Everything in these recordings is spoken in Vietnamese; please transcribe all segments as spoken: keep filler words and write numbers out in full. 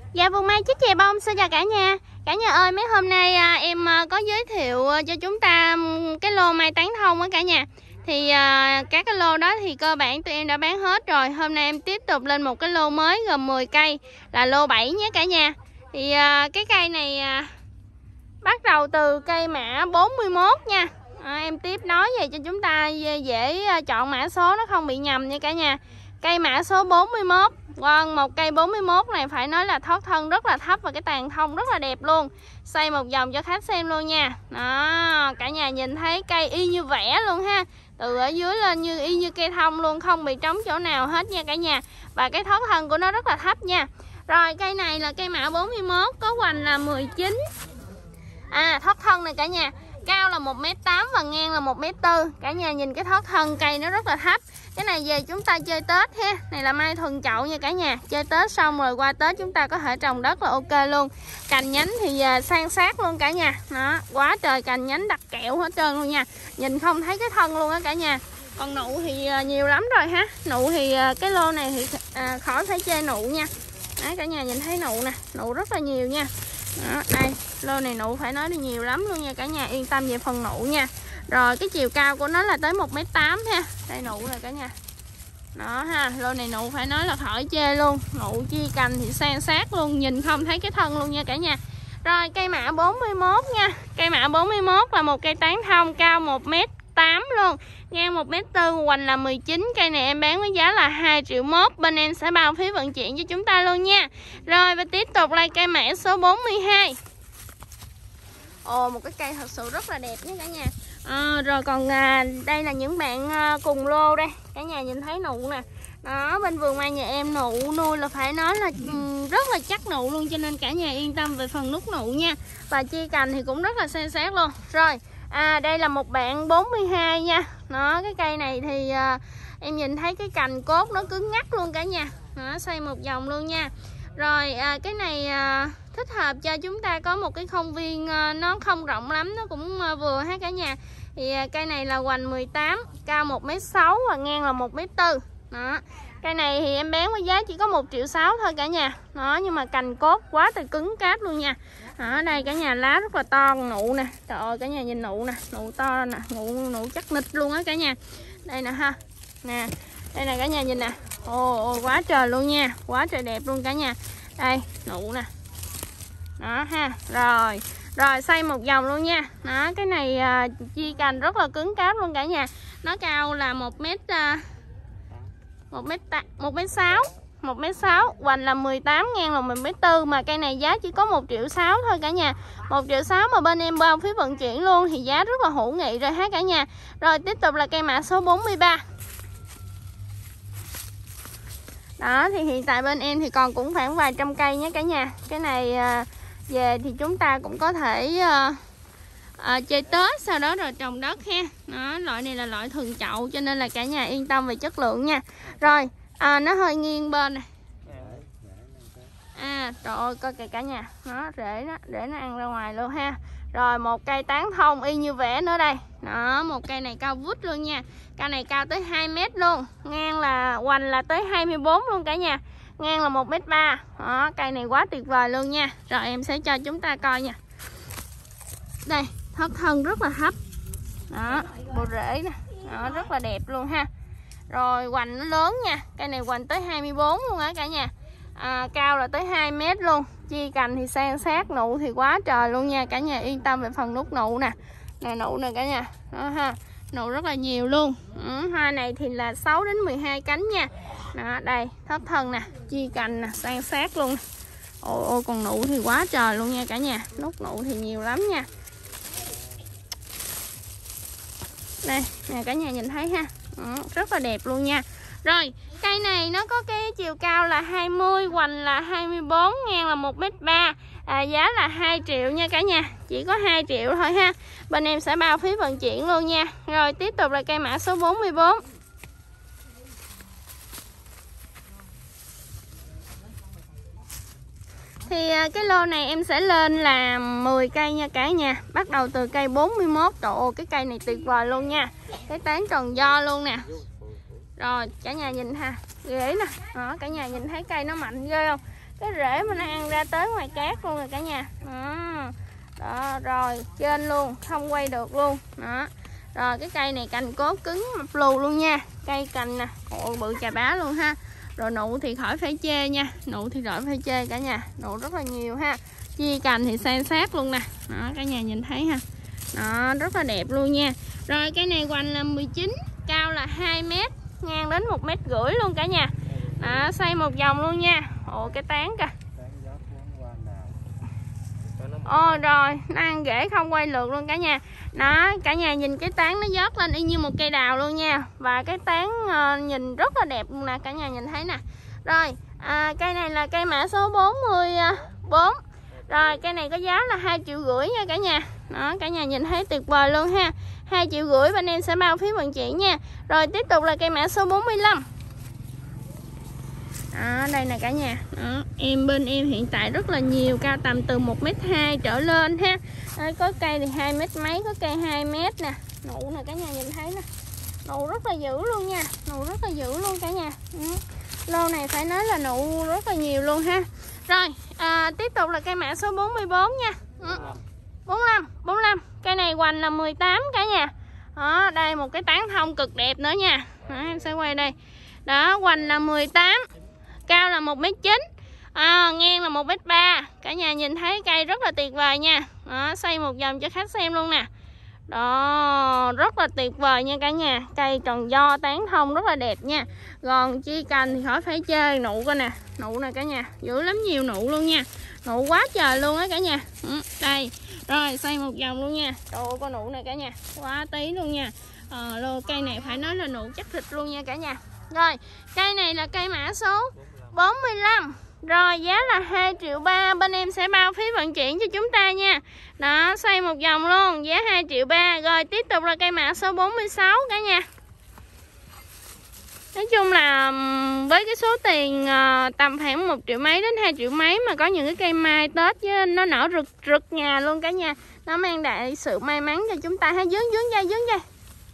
Dạ Vườn Mai Chích Chè Bông xin chào cả nhà. Cả nhà ơi, mấy hôm nay à, em à, có giới thiệu à, cho chúng ta cái lô mai tán thông á cả nhà. Thì à, các cái lô đó thì cơ bản tụi em đã bán hết rồi. Hôm nay em tiếp tục lên một cái lô mới gồm mười cây là lô bảy nhé cả nhà. Thì à, cái cây này à, bắt đầu từ cây mã bốn mươi mốt nha. À, em tiếp nói về cho chúng ta dễ chọn mã số nó không bị nhầm nha cả nhà. Cây mã số bốn mươi mốt. Vâng, một cây bốn mươi mốt này phải nói là thoát thân rất là thấp và cái tàn thông rất là đẹp luôn. Xoay một vòng cho khách xem luôn nha. Đó, cả nhà nhìn thấy cây y như vẽ luôn ha. Từ ở dưới lên như y như cây thông luôn, không bị trống chỗ nào hết nha cả nhà. Và cái thoát thân của nó rất là thấp nha. Rồi cây này là cây mã bốn mươi mốt, có hoành là mười chín. À, thoát thân này cả nhà, cao là một mét tám và ngang là một mét bốn. Cả nhà nhìn cái thoát thân cây nó rất là thấp. Cái này về chúng ta chơi Tết ha. Này là mai thuần chậu nha cả nhà. Chơi Tết xong rồi qua Tết chúng ta có thể trồng đất là ok luôn. Cành nhánh thì san sát luôn cả nhà. Đó, quá trời cành nhánh đặc kẹo hết trơn luôn nha. Nhìn không thấy cái thân luôn á cả nhà. Còn nụ thì nhiều lắm rồi ha. Nụ thì cái lô này thì à, khỏi phải chê nụ nha. Đấy, cả nhà nhìn thấy nụ nè, nụ rất là nhiều nha. Đó, đây, lô này nụ phải nói là nhiều lắm luôn nha cả nhà, yên tâm về phần nụ nha. Rồi cái chiều cao của nó là tới một mét tám ha. Đây nụ này cả nhà. Đó ha, lô này nụ phải nói là khỏi chê luôn. Nụ chi cành thì san sát luôn, nhìn không thấy cái thân luôn nha cả nhà. Rồi cây mã bốn mươi mốt nha. Cây mã bốn mươi mốt là một cây tán thông, cao một mét tám luôn, ngang một mét bốn, hoành là mười chín. Cây này em bán với giá là hai triệu mốt. Bên em sẽ bao phí vận chuyển cho chúng ta luôn nha. Rồi và tiếp tục là cây mã số bốn mươi hai. Ồ, một cái cây thật sự rất là đẹp nha cả nhà. À, rồi còn à, đây là những bạn à, cùng lô đây. Cả nhà nhìn thấy nụ nè. Đó, bên vườn mai nhà em nụ nuôi là phải nói là um, rất là chắc nụ luôn. Cho nên cả nhà yên tâm về phần nút nụ nha. Và chi cành thì cũng rất là san sát luôn. Rồi, à, đây là một bạn bốn mươi hai nha. Đó, cái cây này thì à, em nhìn thấy cái cành cốt nó cứng ngắc luôn cả nhà. Đó, xoay một vòng luôn nha. Rồi à, cái này à, thích hợp cho chúng ta có một cái công viên à, nó không rộng lắm, nó cũng à, vừa ha cả nhà. Thì à, cây này là hoành mười tám, cao một mét sáu và ngang là một mét bốn. Đó. Cây này thì em bán với giá chỉ có một triệu sáu thôi cả nhà. Đó, nhưng mà cành cốt quá trời cứng cáp luôn nha. Ở đây cả nhà lá rất là to, nụ nè. Trời ơi cả nhà nhìn nụ nè, nụ to nè, nụ nụ chắc nịch luôn á cả nhà. Đây nè ha. Nè, đây nè cả nhà nhìn nè. Ồ, ồ quá trời luôn nha, quá trời đẹp luôn cả nhà. Đây, nụ nè. Đó ha. Rồi, rồi xoay một vòng luôn nha. Đó, cái này à, chi cành rất là cứng cáp luôn cả nhà. Nó cao là một mét à, một mét một mét sáu, một mét sáu, hoành là mười tám, ngang là một mét bốn, mà cây này giá chỉ có một triệu sáu thôi cả nhà. một triệu sáu mà bên em bao phí vận chuyển luôn thì giá rất là hữu nghị rồi ha cả nhà. Rồi tiếp tục là cây mã số bốn mươi ba. Đó thì hiện tại bên em thì còn cũng khoảng vài trăm cây nhé cả nhà. Cái này à, về thì chúng ta cũng có thể à, à, chơi Tết sau đó rồi trồng đất ha. Đó, loại này là loại thuần chậu cho nên là cả nhà yên tâm về chất lượng nha. Rồi à, nó hơi nghiêng bên này. À trời ơi coi kìa cả nhà, nó rễ nó để nó ăn ra ngoài luôn ha. Rồi một cây tán thông y như vẽ nữa đây. Đó, một cây này cao vút luôn nha. Cây này cao tới hai mét luôn, ngang là hoành là tới hai mươi bốn luôn cả nhà. Ngang là một mét ba. Đó, cây này quá tuyệt vời luôn nha. Rồi em sẽ cho chúng ta coi nha. Đây, thoát thân rất là thấp. Đó, bộ rễ nè. Đó, rất là đẹp luôn ha. Rồi hoành nó lớn nha. Cây này hoành tới hai mươi bốn luôn á cả nhà. À, cao là tới hai mét luôn. Chi cành thì san sát, nụ thì quá trời luôn nha. Cả nhà yên tâm về phần nút nụ nè. Nè nụ nè cả nhà. Đó ha. Nụ rất là nhiều luôn. Ừ, hoa này thì là sáu đến mười hai cánh nha. Đó, đây, thấp thân nè, chi cành nè, san sát luôn. Ôi ôi còn nụ thì quá trời luôn nha cả nhà. Nút nụ thì nhiều lắm nha. Đây, nè cả nhà nhìn thấy ha. Ừ, rất là đẹp luôn nha. Rồi, cây này nó có cái chiều cao là hai mươi, hoành là hai mươi bốn, ngang là một mét ba. À, giá là hai triệu nha cả nhà. Chỉ có hai triệu thôi ha. Bên em sẽ bao phí vận chuyển luôn nha. Rồi tiếp tục là cây mã số bốn mươi bốn. Thì cái lô này em sẽ lên là mười cây nha cả nhà. Bắt đầu từ cây bốn mươi mốt. Trời ơi cái cây này tuyệt vời luôn nha. Cái tán tròn do luôn nè. Rồi cả nhà nhìn ha, ghế nè. Đó, cả nhà nhìn thấy cây nó mạnh ghê không? cái rễ mà nó ăn ra tới ngoài cát luôn rồi cả nhà. Đó, đó rồi trên luôn, không quay được luôn. Đó. Rồi cái cây này cành cốt cứng mập lù luôn nha. Cây cành nè, ồ bự chà bá luôn ha. Rồi nụ thì khỏi phải chê nha, nụ thì khỏi phải chê cả nhà, nụ rất là nhiều ha. Chia cành thì san sát luôn nè. Đó cả nhà nhìn thấy ha. Đó rất là đẹp luôn nha. Rồi cây này hoành là mười chín, cao là hai mét, ngang đến một mét rưỡi luôn cả nhà. Đó, xoay một vòng luôn nha. Ồ cái tán kìa. Ồ rồi, nó ăn rễ không quay lượt luôn cả nhà. Đó, cả nhà nhìn cái tán nó dớt lên y như một cây đào luôn nha. Và cái tán uh, nhìn rất là đẹp luôn nè, cả nhà nhìn thấy nè. Rồi, à, cây này là cây mã số bốn mươi bốn. Rồi, cây này có giá là hai triệu rưỡi nha cả nhà. Đó, cả nhà nhìn thấy tuyệt vời luôn ha. hai triệu rưỡi bên em sẽ bao phí vận chuyển nha. Rồi, tiếp tục là cây mã số bốn mươi lăm. Đó, đây nè cả nhà. Đó, em bên em hiện tại rất là nhiều, cao tầm từ một mét hai trở lên ha. Đây, có cây thì hai mét mấy, có cây hai mét nè. Nụ nè cả nhà nhìn thấy nè. Nụ rất là dữ luôn nha, nụ rất là dữ luôn cả nhà. Ừ. Lô này phải nói là nụ rất là nhiều luôn ha. Rồi, à, tiếp tục là cây mã số bốn mươi bốn nha. Ừ. bốn mươi lăm, bốn mươi lăm. Cây này hoành là mười tám cả nhà. Đó, đây một cái tán thông cực đẹp nữa nha. Đó, em sẽ quay đây. Đó, hoành là mười tám, cao là một mét chín, à, ngang là một mét ba. Cả nhà nhìn thấy cây rất là tuyệt vời nha. Đó, xoay một vòng cho khách xem luôn nè. Đó, rất là tuyệt vời nha cả nhà. Cây tròn do, tán thông rất là đẹp nha. Còn chi cành thì khỏi phải chơi. Nụ coi nè, nụ nè cả nhà, dữ lắm, nhiều nụ luôn nha. Nụ quá trời luôn á cả nhà. Ừ, đây, rồi xoay một vòng luôn nha. Trời ơi, con nụ này cả nhà, quá tí luôn nha. à, lô cây này phải nói là nụ chắc thịt luôn nha cả nhà. Rồi, cây này là cây mã số bốn mươi lăm. Rồi, giá là hai triệu ba, bên em sẽ bao phí vận chuyển cho chúng ta nha. Đó, xoay một vòng luôn, giá hai triệu ba. Rồi, tiếp tục là cây mã số bốn mươi sáu cả nhà. Nói chung là với cái số tiền uh, tầm khoảng một triệu mấy đến hai triệu mấy mà có những cái cây mai Tết với nó nở rực rực nhà luôn cả nhà. Nó mang lại sự may mắn cho chúng ta ha. Dướng dướng dây, dướng dây.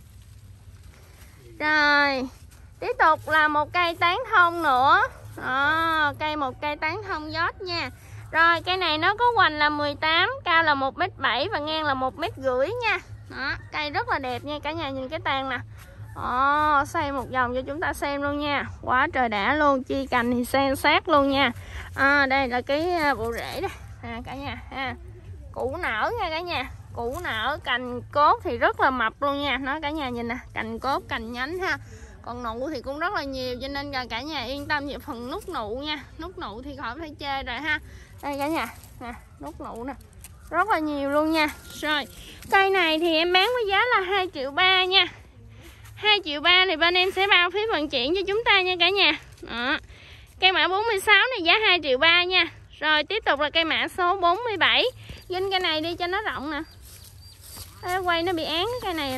Rồi, tiếp tục là một cây tán thông nữa. Đó, cây một cây tán thông giót nha. Rồi, cây này nó có hoành là mười tám, cao là một mét bảy và ngang là một mét rưỡi nha. Đó, cây rất là đẹp nha cả nhà, nhìn cái tàn nè. Đó, xoay một vòng cho chúng ta xem luôn nha. Quá trời đã luôn, chi cành thì san sát luôn nha. À, đây là cái bộ rễ đây à, cả nhà ha. Củ nở nha cả nhà, củ nở, cành cốt thì rất là mập luôn nha. Nó cả nhà nhìn nè, cành cốt, cành nhánh ha. Còn nụ thì cũng rất là nhiều, cho nên cả nhà yên tâm về phần nút nụ nha. Nút nụ thì khỏi phải chê rồi ha. Đây cả nhà nè, nút nụ nè, rất là nhiều luôn nha. Rồi, cây này thì em bán với giá là hai triệu ba nha. hai triệu ba thì bên em sẽ bao phí vận chuyển cho chúng ta nha cả nhà. Đó. Cây mã bốn mươi sáu này giá hai triệu ba nha. Rồi tiếp tục là cây mã số bốn mươi bảy. Vinh cây này đi cho nó rộng nè. Ê, quay nó bị án cái cây này nè.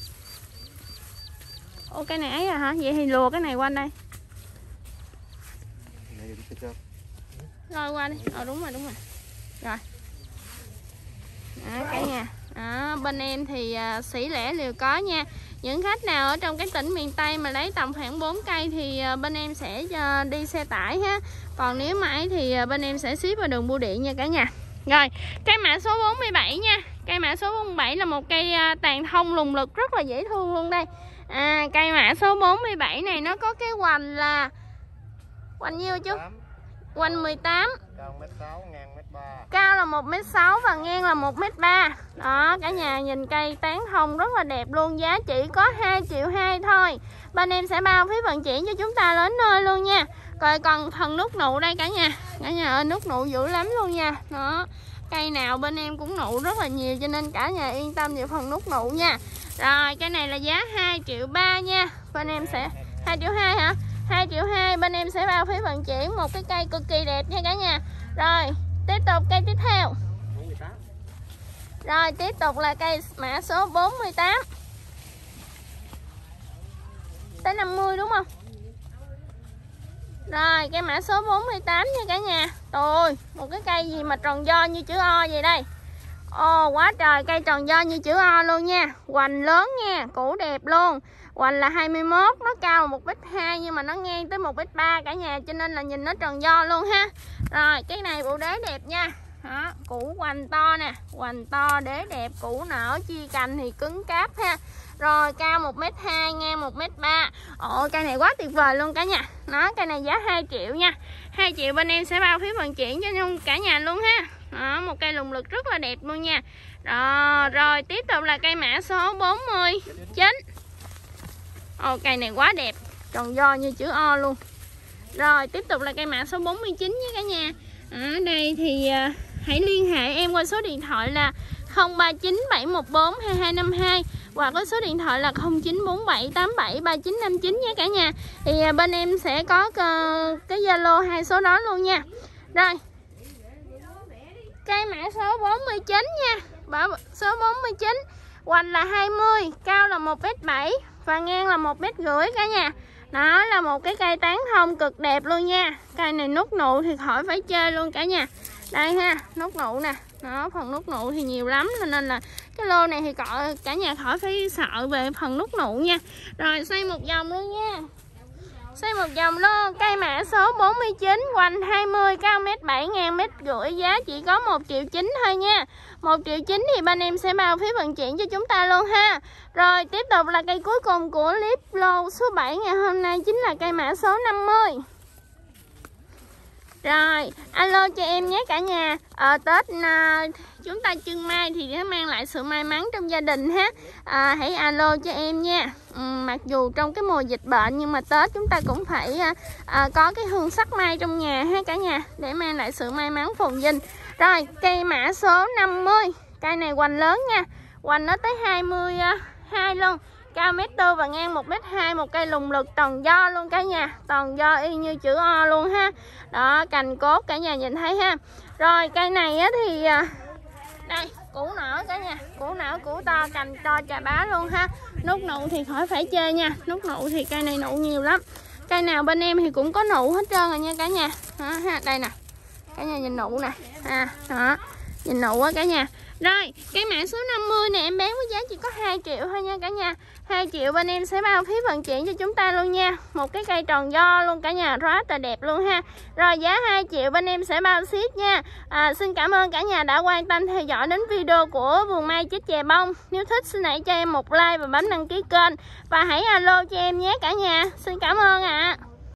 Ô cây này ấy à hả? Vậy thì lùa cái này qua đây. Rồi qua đi. Ờ đúng rồi, đúng rồi. Rồi. Đó, cả nhà. Đó, bên em thì uh, sỉ lẻ liều có nha. Những khách nào ở trong cái tỉnh miền Tây mà lấy tầm khoảng bốn cây thì uh, bên em sẽ uh, đi xe tải ha. Còn nếu mà ấy thì uh, bên em sẽ ship vào đường bưu điện nha cả nhà. Rồi, cây mã số bốn mươi bảy nha. Cây mã số bốn mươi bảy là một cây uh, tàn thông lùng lực rất là dễ thương luôn đây. À, cây mã số bốn mươi bảy này nó có cái hoành là hoành nhiêu chứ? Hoành mười tám. Cao một mét sáu, ngang một mét ba. Cao là một mét sáu và ngang là một mét ba. Đó, cả nhà nhìn cây tán thông rất là đẹp luôn, giá chỉ có hai triệu hai thôi. Bên em sẽ bao phí vận chuyển cho chúng ta đến nơi luôn nha. Rồi còn phần nút nụ đây cả nhà. Cả nhà ơi, nút nụ dữ lắm luôn nha. Đó. Cây nào bên em cũng nụ rất là nhiều, cho nên cả nhà yên tâm về phần nút nụ nha. Rồi, cái này là giá hai triệu ba nha. Bên em sẽ hai triệu hai hả? hai triệu hai, bên em sẽ bao phí vận chuyển một cái cây cực kỳ đẹp nha cả nhà. Rồi, tiếp tục cây tiếp theo. Rồi, tiếp tục là cây mã số bốn mươi tám. Tới năm mươi đúng không? Rồi, cây mã số bốn mươi tám nha cả nhà. Trời ơi, một cái cây gì mà tròn do như chữ O vậy đây. Ồ quá trời, cây tròn do như chữ O luôn nha. Hoành lớn nha, củ đẹp luôn. Hoành là hai mươi mốt, nó cao một mét hai nhưng mà nó ngang tới một mét ba cả nhà, cho nên là nhìn nó tròn do luôn ha. Rồi cái này bộ đế đẹp nha. Đó, củ hoành to nè, hoành to, đế đẹp, củ nở, chia cành thì cứng cáp ha. Rồi cao một mét hai, ngang một mét ba. Ồ cây này quá tuyệt vời luôn cả nhà. Nó cây này giá hai triệu nha. hai triệu bên em sẽ bao phí vận chuyển cho cả nhà luôn ha. Đó, một cây lùng lực rất là đẹp luôn nha. Rồi, rồi tiếp tục là cây mã số bốn mươi chín. Ồ cây này quá đẹp, tròn do như chữ O luôn. Rồi tiếp tục là cây mã số bốn mươi chín nha cả nhà. Ở đây thì à, hãy liên hệ em qua số điện thoại là không ba chín bảy một bốn hai hai năm hai hoặc có số điện thoại là không chín bốn bảy tám bảy ba chín năm chín nha cả nhà. Thì à, bên em sẽ có uh, cái Zalo hai số đó luôn nha. Rồi cây mã số bốn mươi chín nha. Số bốn mươi chín, hoành là hai mươi, cao là một mét bảy và ngang là một mét rưỡi cả nhà. Đó là một cái cây tán thông cực đẹp luôn nha. Cây này nút nụ thì khỏi phải chơi luôn cả nhà. Đây ha, nút nụ nè. Đó, phần nút nụ thì nhiều lắm, nên là cái lô này thì cả nhà khỏi phải sợ về phần nút nụ nha. Rồi xoay một vòng luôn nha. Xoay một vòng luôn. Cây mã số bốn mươi chín, hoành hai mươi, cao mét bảy, ngang mét rưỡi, giá chỉ có một triệu chín thôi nha. một triệu chín thì bên em sẽ bao phí vận chuyển cho chúng ta luôn ha. Rồi tiếp tục là cây cuối cùng của clip lô số bảy ngày hôm nay, chính là cây mã số năm mươi. Rồi, alo cho em nhé cả nhà. Ở Tết à, chúng ta trưng mai thì nó mang lại sự may mắn trong gia đình ha. À, hãy alo cho em nha. Ừ, mặc dù trong cái mùa dịch bệnh nhưng mà Tết chúng ta cũng phải à, à, có cái hương sắc mai trong nhà ha cả nhà, để mang lại sự may mắn phồn vinh. Rồi, cây mã số năm mươi. Cây này hoành lớn nha. Hoành nó tới hai mươi hai luôn. Cao mét tư và ngang một mét hai, một cây lùng lực toàn do luôn cả nhà. Toàn do y như chữ O luôn ha. Đó, cành cốt cả nhà nhìn thấy ha. Rồi cây này á thì đây, củ nở cả nhà. Củ nở, củ to, cành to chà bá luôn ha. Nút nụ thì khỏi phải chơi nha. Nút nụ thì cây này nụ nhiều lắm. Cây nào bên em thì cũng có nụ hết trơn rồi nha cả nhà. Đó, ha, đây nè. Cả nhà nhìn nụ nè. À, đó, nhìn nụ á cả nhà. Rồi, cái mã số năm mươi này em bán với giá chỉ có hai triệu thôi nha cả nhà. hai triệu bên em sẽ bao phí vận chuyển cho chúng ta luôn nha. Một cái cây tròn do luôn cả nhà, rất là đẹp luôn ha. Rồi giá hai triệu bên em sẽ bao ship nha. À, xin cảm ơn cả nhà đã quan tâm theo dõi đến video của vườn mai Chích Chè Bông. Nếu thích xin hãy cho em một like và bấm đăng ký kênh. Và hãy alo cho em nhé cả nhà. Xin cảm ơn ạ. À.